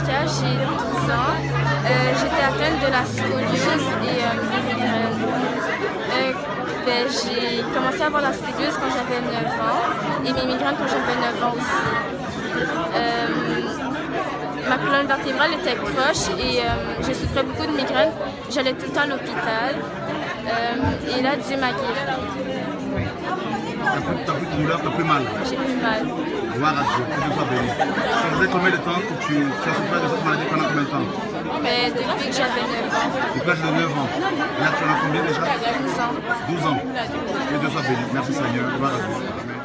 Monica, j'ai 12 ans. J'étais atteinte de la scoliose et des migraines. J'ai commencé à avoir la scoliose quand j'avais 9 ans et mes migraines quand j'avais 9 ans aussi. Ma colonne vertébrale était proche et je souffrais beaucoup de migraines. J'allais tout le temps à l'hôpital et là, Dieu m'a guéri. T'as plus de douleur, t'as plus mal? J'ai plus mal. Gloire à Dieu, que Dieu soit béni. Ça faisait combien de temps que tu as souffert de cette maladie pendant combien de temps? Mais depuis que j'avais 9 ans. Depuis l'âge de 9 ans. Et là, tu en as combien déjà? 12 ans. 12 ans. Que Dieu soit béni. Merci Seigneur. Gloire à Dieu. Amen.